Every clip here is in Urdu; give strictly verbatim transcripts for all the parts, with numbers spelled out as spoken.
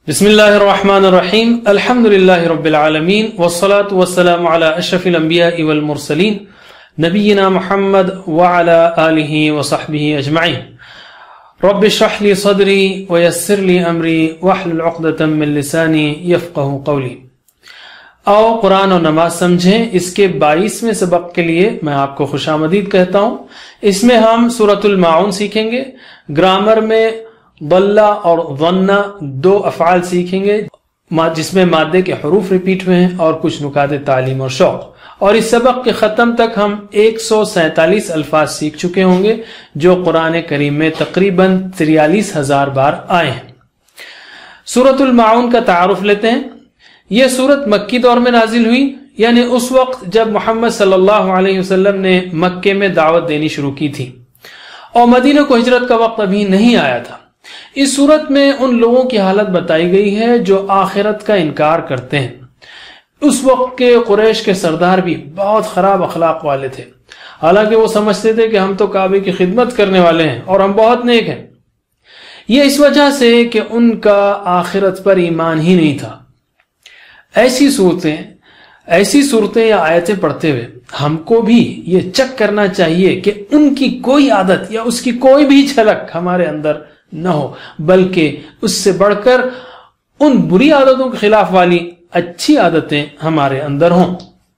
بسم اللہ الرحمن الرحیم الحمد للہ رب العالمین والصلاة والسلام علی اشرف الانبیاء والمرسلین نبینا محمد وعلی آلہ وصحبہ اجمعین رب اشرح لی صدری ویسر لی امری واحلل عقدۃ من لسانی یفقہوا قولی۔ آؤ قرآن اور نماز سمجھیں، اس کے بائیسویں سبق کے لیے میں آپ کو خوش آمدید کہتا ہوں۔ اس میں ہم سورۃ الماعون سیکھیں گے، گرامر میں ضل اور ظن دو افعال سیکھیں گے جس میں مادے کے حروف ریپیٹ ہوئے ہیں، اور کچھ نکات تعلیم اور شوق۔ اور اس سبق کے ختم تک ہم ایک سو سینتالیس الفاظ سیکھ چکے ہوں گے جو قرآن کریم میں تقریباً تریالیس ہزار بار آئے ہیں۔ سورۃ الماعون کا تعارف لیتے ہیں۔ یہ سورت مکی دور میں نازل ہوئی، یعنی اس وقت جب محمد صلی اللہ علیہ وسلم نے مکے میں دعوت دینی شروع کی تھی اور مدینہ کو ہجرت کا وقت ابھی نہیں آیا تھا۔ اس صورت میں ان لوگوں کی حالت بتائی گئی ہے جو آخرت کا انکار کرتے ہیں۔ اس وقت کے قریش کے سردار بھی بہت خراب اخلاق والے تھے، حالانکہ وہ سمجھتے تھے کہ ہم تو کعبے کی خدمت کرنے والے ہیں اور ہم بہت نیک ہیں۔ یہ اس وجہ سے کہ ان کا آخرت پر ایمان ہی نہیں تھا۔ ایسی صورتیں ایسی صورتیں یا آیتیں پڑھتے ہوئے ہم کو بھی یہ چیک کرنا چاہیے کہ ان کی کوئی عادت یا اس کی کوئی بھی جھلک ہمارے اندر نہ ہو، بلکہ اس سے بڑھ کر ان بری عادتوں کے خلاف والی اچھی عادتیں ہمارے اندر ہوں۔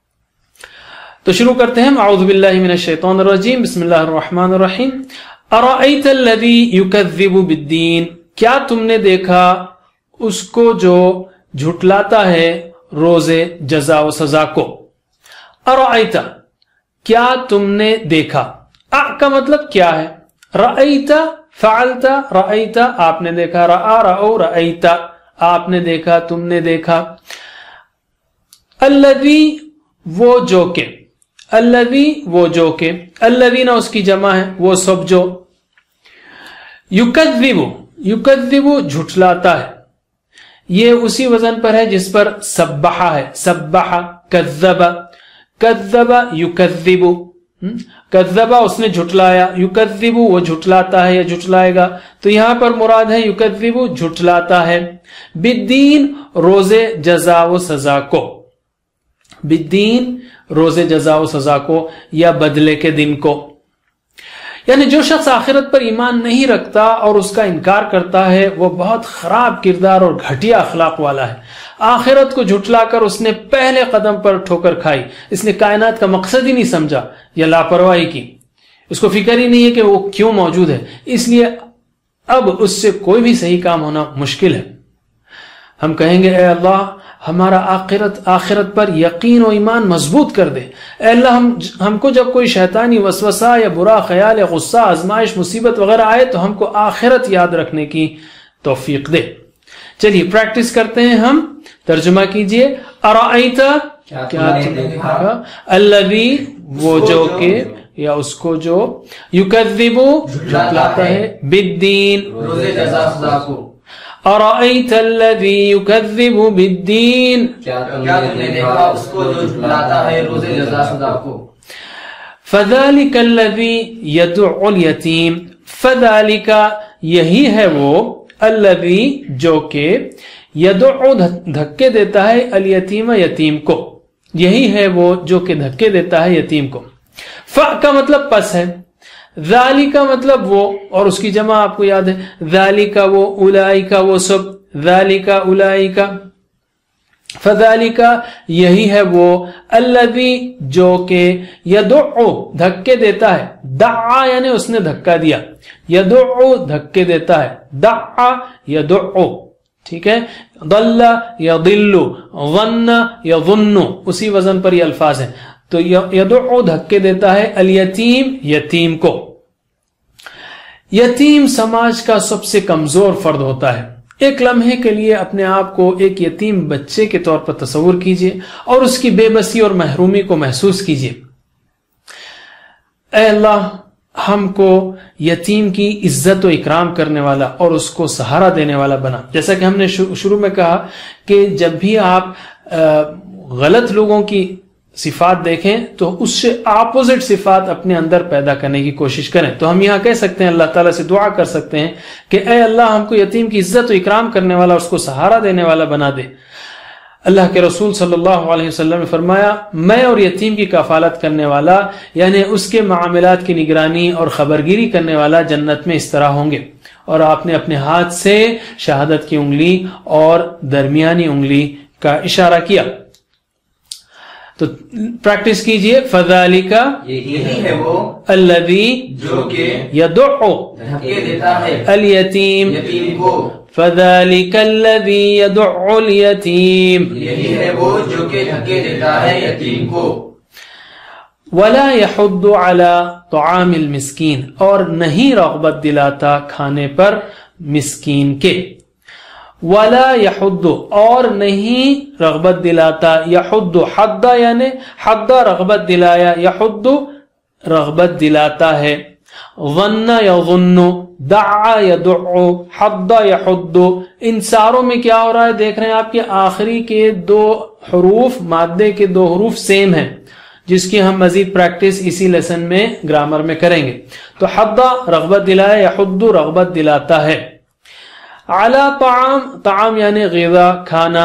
تو شروع کرتے ہیں۔ اعوذ باللہ من الشیطان الرجیم، بسم اللہ الرحمن الرحیم۔ ارأیت الذی یکذب بالدین، کیا تم نے دیکھا اس کو جو جھٹلاتا ہے روز جزا و سزا کو۔ ارأیت، کیا تم نے دیکھا۔ ا کا مطلب کیا ہے، رأیت فعلت، رأیت آپ نے دیکھا، رأى رأو رأیت آپ نے دیکھا، تم نے دیکھا۔ الذی وہ جو کہ، الذی وہ جو کہ، الذین اس کی جمع ہے وہ سب جو، یکذب یکذب جھٹلاتا ہے، یہ اسی وزن پر ہے جس پر سبح ہے، سبح کذب، کذب یکذب، کذبہ اس نے جھٹلایا، یکذب وہ جھٹلاتا ہے یا جھٹلائے گا، تو یہاں پر مراد ہے یکذب جھٹلاتا ہے، بالدین روز جزا و سزا کو، بالدین روز جزا و سزا کو یا بدلے کے دن کو۔ یعنی جو شخص آخرت پر ایمان نہیں رکھتا اور اس کا انکار کرتا ہے وہ بہت خراب کردار اور گھٹیا اخلاق والا ہے۔ آخرت کو جھٹلا کر اس نے پہلے قدم پر ٹھوکر کھائی، اس نے کائنات کا مقصد ہی نہیں سمجھا یا لاپرواہی کی، اس کو فکر ہی نہیں ہے کہ وہ کیوں موجود ہے، اس لیے اب اس سے کوئی بھی صحیح کام ہونا مشکل ہے۔ ہم کہیں گے اے اللہ ہمارا آخرت آخرت پر یقین و ایمان مضبوط کر دے، اے اللہ ہم ہم کو جب کوئی شیطانی وسوسہ یا برا خیال یا غصہ، آزمائش، مصیبت وغیرہ آئے تو ہم کو آخرت یاد رکھنے کی توفیق دے۔ چلیے پریکٹس کرتے ہیں ہم، ترجمہ کیجئے۔ ارأیت کیا تم نے دیکھا، الذی وہ جو کہ یا اس کو جو، یکذب جھٹلاتا ہے، بالدین روز جزا سزا کو۔ ارأیت الذی یکذب بالدین، کیا تم نے دیکھا اس کو جو جھٹلاتا ہے روز جزا سزا کو۔ فذلک الذی یدعو الیتیم، فذلک یہی ہے وہ، الذی جو کہ، یدعو دھکے دیتا ہے، الیتیم یتیم کو، یہی ہے وہ جو کہ دھکے دیتا ہے یتیم کو۔ ف کا مطلب پس ہے، ذالک کا مطلب وہ، اور اس کی جمع آپ کو یاد ہے، ذالک وہ، اولئک وہ سب، ذالک اولئک، فذالک یہی ہے وہ، الذی جو کہ، یدعو دھکے دیتا ہے، دعا یعنی اس نے دھکا دیا، یدعو دھکے دیتا ہے، دعا یدعو، ٹھیک ہے، ضل یضل، ظن یظن، اسی وزن پر یہ الفاظ ہیں۔ تو یدعو دھکے دیتا ہے، الیتیم یتیم کو۔ یتیم سماج کا سب سے کمزور فرد ہوتا ہے۔ ایک لمحے کے لیے اپنے آپ کو ایک یتیم بچے کے طور پر تصور کیجئے اور اس کی بے بسی اور محرومی کو محسوس کیجئے۔ اے اللہ ہم کو یتیم کی عزت و اکرام کرنے والا اور اس کو سہارا دینے والا بنا۔ جیسا کہ ہم نے شروع میں کہا کہ جب بھی آپ غلط لوگوں کی صفات دیکھیں تو اس سے اپوزٹ صفات اپنے اندر پیدا کرنے کی کوشش کریں. تو ہم یہاں کہہ سکتے ہیں, اللہ تعالیٰ سے دعا کر سکتے ہیں کہ اے اللہ ہم کو یتیم کی عزت و اکرام کرنے والا, اس کو سہارا دینے والا بنا دے. اللہ کے رسول صلی اللہ علیہ وسلم نے فرمایا, میں اور یتیم کی کفالت کرنے والا یعنی اس کے معاملات کی نگرانی اور خبرگیری کرنے والا جنت میں اس طرح ہوں گے. اور آپ نے اپنے ہاتھ سے شہادت کی انگلی اور درمیانی انگلی کا اشارہ کیا. تو پریکٹس کیجئے. فذالک یہی ہے وہ الذی جو کہ یدعو دھکے دیتا ہے الیتیم یتیم کو. فذالک الذی یدعو الیتیم یہی ہے وہ جو کہ دھکے دیتا ہے یتیم کو. ولا يحض على طعام المسکین, اور نہیں رغبت دلاتا کھانے پر مسکین کے. ولا يحض, اور نہیں رغبت دلاتا. يحض حد یعنی حد رغبت دلایا, يحض رغبت دلاتا ہے. ظن یظن, دعا یدعو, حد یحض. ان ساروں میں کیا ہو رہا ہے دیکھ رہے ہیں آپ کے آخری کے دو حروف مادے کے دو حروف سیم ہیں, جس کی ہم مزید پریکٹس اسی لیسن میں گرامر میں کریں گے. تو حد رغبت دلایا, یحض رغبت دلاتا ہے. علی طعام, طعام یعنی غذا کھانا.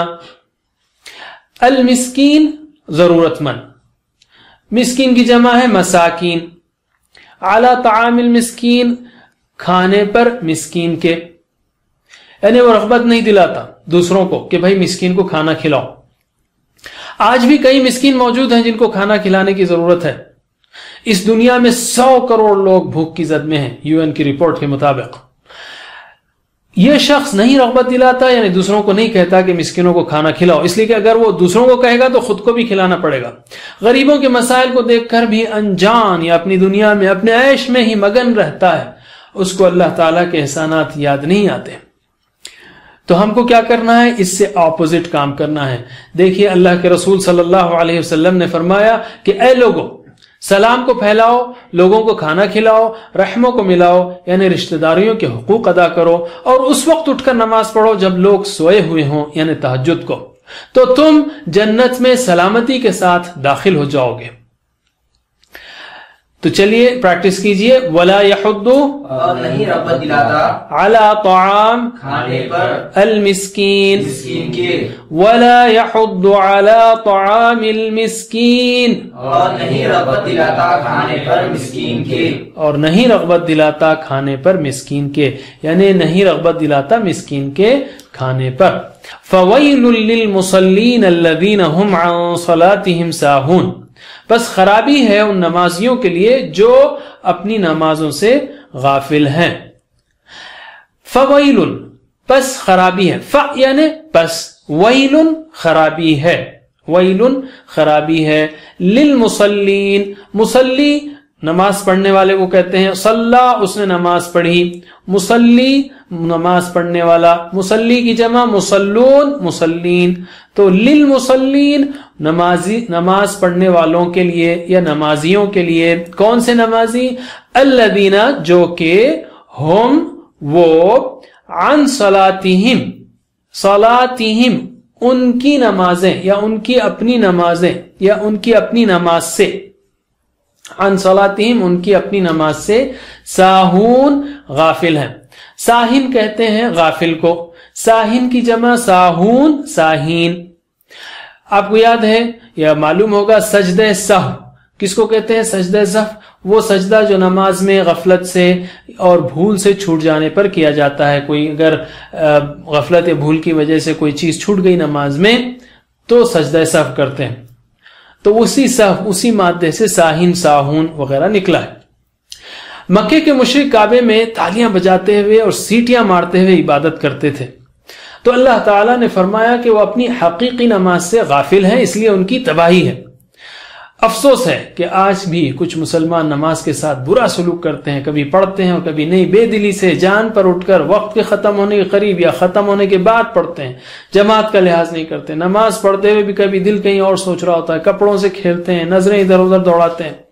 المسکین ضرورت مند, مسکین کی جمع ہے مساکین. علی طعام المسکین کھانے پر مسکین کے, یعنی وہ رغبت نہیں دلاتا دوسروں کو کہ بھائی مسکین کو کھانا کھلاؤ. آج بھی کئی مسکین موجود ہیں جن کو کھانا کھلانے کی ضرورت ہے. اس دنیا میں سو کروڑ لوگ بھوک کی زد میں ہیں یو این کی رپورٹ کے مطابق. یہ شخص نہیں رغبت دلاتا یعنی دوسروں کو نہیں کہتا کہ مسکینوں کو کھانا کھلاؤ, اس لیے کہ اگر وہ دوسروں کو کہے گا تو خود کو بھی کھلانا پڑے گا. غریبوں کے مسائل کو دیکھ کر بھی انجان یا اپنی دنیا میں اپنے عیش میں ہی مگن رہتا ہے, اس کو اللہ تعالیٰ کے احسانات یاد نہیں آتے. تو ہم کو کیا کرنا ہے, اس سے اپوزٹ کام کرنا ہے. دیکھیے اللہ کے رسول صلی اللہ علیہ وسلم نے فرمایا کہ اے لوگو, سلام کو پھیلاؤ, لوگوں کو کھانا کھلاؤ, رحموں کو ملاؤ یعنی رشتہ داریوں کے حقوق ادا کرو, اور اس وقت اٹھ کر نماز پڑھو جب لوگ سوئے ہوئے ہوں یعنی تہجد کو, تو تم جنت میں سلامتی کے ساتھ داخل ہو جاؤ گے. تو چلیے پریکٹس کیجئے. ولا يحض, اور نہیں رغبت دلاتا على طعام کھانے پر المسکین. مسکین کے. ولا يحض على طعام المسکین, اور نہیں رغبت دلاتا کھانے پر مسکین کے. اور نہیں رغبت دلاتا کھانے پر مسکین کے, یعنی نہیں رغبت دلاتا مسکین کے کھانے پر. فویل للمصلین الذین هم عن صلاتهم ساہون, بس خرابی ہے ان نمازیوں کے لیے جو اپنی نمازوں سے غافل ہیں. فویل, پس خرابی ہے. ف یعنی پس, ویل خرابی ہے, ویل خرابی ہے. للمصلین, مصلی نماز پڑھنے والے کو کہتے ہیں. صلی اس نے نماز پڑھی, مصلی نماز پڑھنے والا. مصلی کی جمع مصلون, مصلین. تو للمصلین نمازی, نماز پڑھنے والوں کے لیے یا نمازیوں کے لیے. کون سے نمازی؟ الذین جو کہ ہم وہ عن صلاتہم, صلاتہم ان کی نمازیں یا ان کی اپنی نمازیں یا ان کی اپنی نماز سے, عن صلاتہم ان کی اپنی نماز سے, ساہون غافل ہیں. ساہن کہتے ہیں غافل کو. ساہن کی جمع ساہون, ساہین. آپ کو یاد ہے یا معلوم ہوگا سجدہ سہو کس کو کہتے ہیں؟ سجدہ سہو وہ سجدہ جو نماز میں غفلت سے اور بھول سے چھوٹ جانے پر کیا جاتا ہے. کوئی اگر غفلت یا بھول کی وجہ سے کوئی چیز چھوٹ گئی نماز میں تو سجدہ سہو کرتے ہیں. تو اسی سہو, اسی مادے سے ساہن, ساہون وغیرہ نکلا ہے. مکے کے مشرک کعبے میں تالیاں بجاتے ہوئے اور سیٹیاں مارتے ہوئے عبادت کرتے تھے. تو اللہ تعالیٰ نے فرمایا کہ وہ اپنی حقیقی نماز سے غافل ہیں, اس لیے ان کی تباہی ہے. افسوس ہے کہ آج بھی کچھ مسلمان نماز کے ساتھ برا سلوک کرتے ہیں, کبھی پڑھتے ہیں اور کبھی نہیں, بے دلی سے جان پر اٹھ کر وقت کے ختم ہونے کے قریب یا ختم ہونے کے بعد پڑھتے ہیں, جماعت کا لحاظ نہیں کرتے. نماز پڑھتے ہوئے بھی کبھی دل کہیں اور سوچ رہا ہوتا ہے, کپڑوں سے کھیلتے ہیں, نظریں ادھر ادھر دوڑاتے ہیں.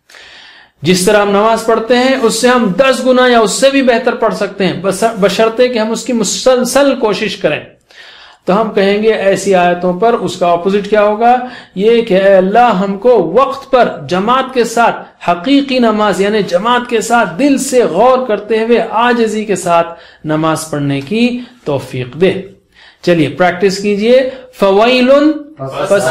جس طرح ہم نماز پڑھتے ہیں اس سے ہم دس گنا یا اس سے بھی بہتر پڑھ سکتے ہیں, بشرطے کہ ہم اس کی مسلسل کوشش کریں. تو ہم کہیں گے ایسی آیتوں پر اس کا اپوزٹ کیا ہوگا؟ یہ کہ اے اللہ ہم کو وقت پر جماعت کے ساتھ حقیقی نماز یعنی جماعت کے ساتھ دل سے غور کرتے ہوئے عاجزی کے ساتھ نماز پڑھنے کی توفیق دے۔ چلیے پریکٹس کیجئے۔ فویل پس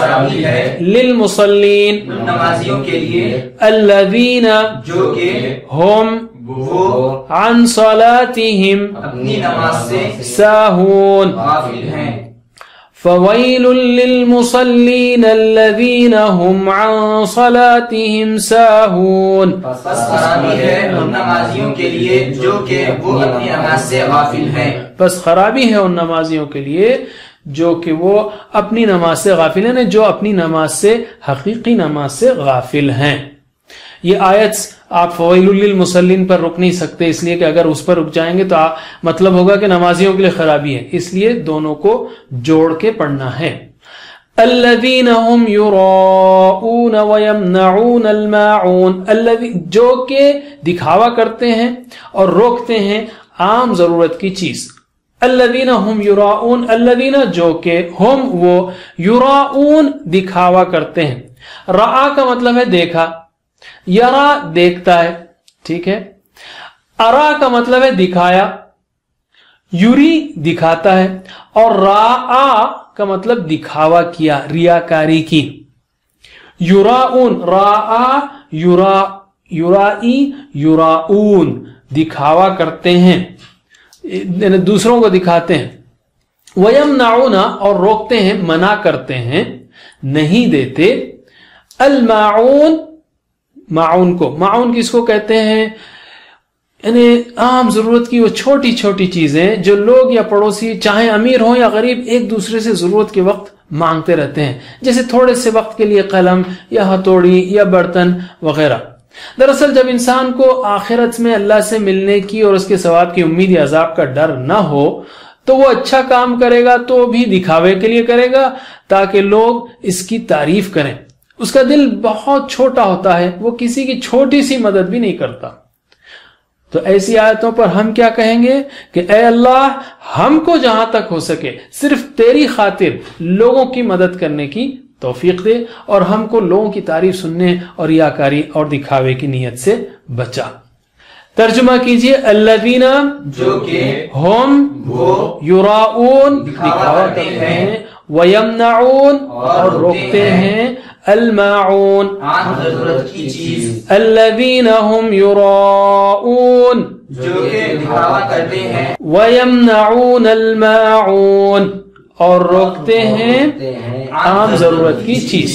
للمصلین نمازیوں کے لیے الذین جو کہ ہم وہ عن صلاتہم اپنی نماز سے ساہون۔ غافل ہیں۔ فویل للمصلین الذین ہم عن صلاتہم ساہون۔ پس خرابی ہے ان نمازیوں کے لیے جو کہ وہ اپنی نماز سے غافل ہیں۔ بس خرابی ہے ان نمازیوں کے لیے جو کہ وہ اپنی نماز سے غافل ہیں، جو اپنی نماز سے حقیقی نماز سے غافل ہیں۔ یہ آیت آپ فویل للمصلین پر رک نہیں سکتے، اس لیے کہ اگر اس پر رک جائیں گے تو مطلب ہوگا کہ نمازیوں کے لیے خرابی ہے، اس لیے دونوں کو جوڑ کے پڑھنا ہے۔ الذین هم یراؤون ویمنعون الماعون، جو کہ دکھاوا کرتے ہیں اور روکتے ہیں عام ضرورت کی چیز۔ الذین هم یراؤون، الذین جو کہ ہم وہ یراؤون دکھاوا کرتے ہیں۔ رعا کا مطلب ہے دیکھا، یرا دیکھتا ہے، ٹھیک ہے۔ ارا کا مطلب ہے دکھایا، یوری دکھاتا ہے، اور راآ کا مطلب دکھاوا کیا، ریاکاری کی۔ یراؤن راآ یرا یرائی یراؤن دکھاوا کرتے ہیں، دوسروں کو دکھاتے ہیں۔ وَيَمْنَعُونَ اور روکتے ہیں، منع کرتے ہیں، نہیں دیتے۔ الماعون معون کو، معون کس کو کہتے ہیں؟ یعنی عام ضرورت کی وہ چھوٹی چھوٹی چیزیں جو لوگ یا پڑوسی چاہے امیر ہوں یا غریب ایک دوسرے سے ضرورت کے وقت مانگتے رہتے ہیں، جیسے تھوڑے سے وقت کے لیے قلم یا ہتھوڑی یا برتن وغیرہ۔ دراصل جب انسان کو آخرت میں اللہ سے ملنے کی اور اس کے ثواب کی امید یا عذاب کا ڈر نہ ہو تو وہ اچھا کام کرے گا تو بھی دکھاوے کے لیے کرے گا تاکہ لوگ اس کی تعریف کریں۔ اس کا دل بہت چھوٹا ہوتا ہے، وہ کسی کی چھوٹی سی مدد بھی نہیں کرتا۔ تو ایسی آیتوں پر ہم کیا کہیں گے کہ اے اللہ ہم کو جہاں تک ہو سکے صرف تیری خاطر لوگوں کی مدد کرنے کی توفیق دے، اور ہم کو لوگوں کی تعریف سننے اور ریاکاری اور دکھاوے کی نیت سے بچا۔ ترجمہ کیجئے۔ الذین جو کہ ہم وہ یراؤون دکھاوا کرتے ہیں، ویمنعون اور روکتے ہیں، الماعون عام ضرورت کی چیز، الذین ہم یراؤون جو کہ دکھاوا کرتے ہیں، ویمنعون الماعون اور روکتے ہیں عام ضرورت کی چیز،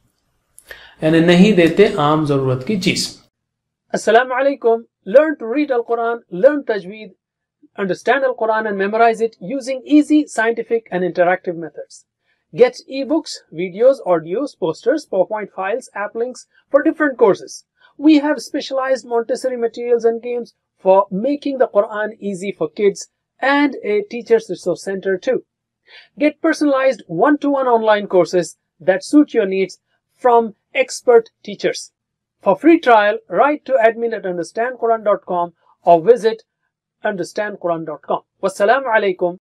یعنی نہیں دیتے عام ضرورت کی چیز۔ السلام علیکم۔ Learn to read Al-Quran, learn Tajweed, understand Al-Quran and memorize it using easy, scientific and interactive methods. Get ebooks, videos, audios, posters, PowerPoint files, app links for different courses. We have specialized Montessori materials and games for making the Quran easy for kids and a teacher's resource center too. Get personalized one-to-one online courses that suit your needs from expert teachers. For free trial, write to admin at understand quran dot com or visit understand quran dot com. Wassalamu alaikum